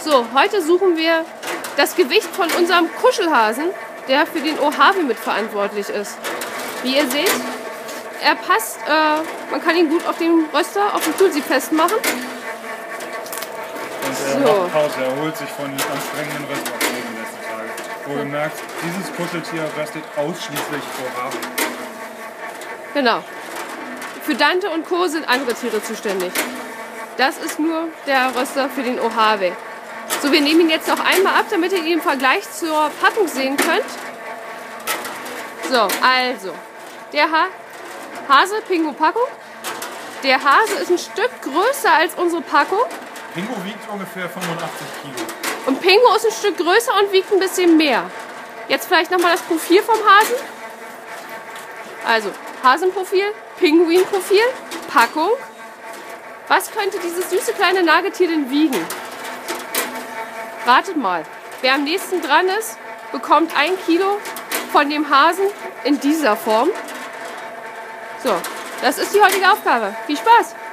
So, heute suchen wir das Gewicht von unserem Kuschelhasen, der für den Ohave mitverantwortlich ist. Wie ihr seht, er passt, man kann ihn gut auf dem Röster, auf dem Tulsi festmachen. Und er macht Pause, er erholt sich von anstrengenden Röstaufgaben in den letzten Tagen. Wohlgemerkt, dieses Kuscheltier röstet ausschließlich Ohave. Genau. Für Dante und Co. sind andere Tiere zuständig. Das ist nur der Röster für den Ohave. So, wir nehmen ihn jetzt noch einmal ab, damit ihr ihn im Vergleich zur Packung sehen könnt. So, also, der Hase, Pingu Packung. Der Hase ist ein Stück größer als unsere Packung. Pingu wiegt ungefähr 85 Kilo. Und Pingu ist ein Stück größer und wiegt ein bisschen mehr. Jetzt vielleicht nochmal das Profil vom Hasen. Also, Hasenprofil, Pinguinprofil, Packung. Was könnte dieses süße kleine Nagetier denn wiegen? Ratet mal. Wer am nächsten dran ist, bekommt 1 Kilo von dem Hasen in dieser Form. So, das ist die heutige Aufgabe. Viel Spaß!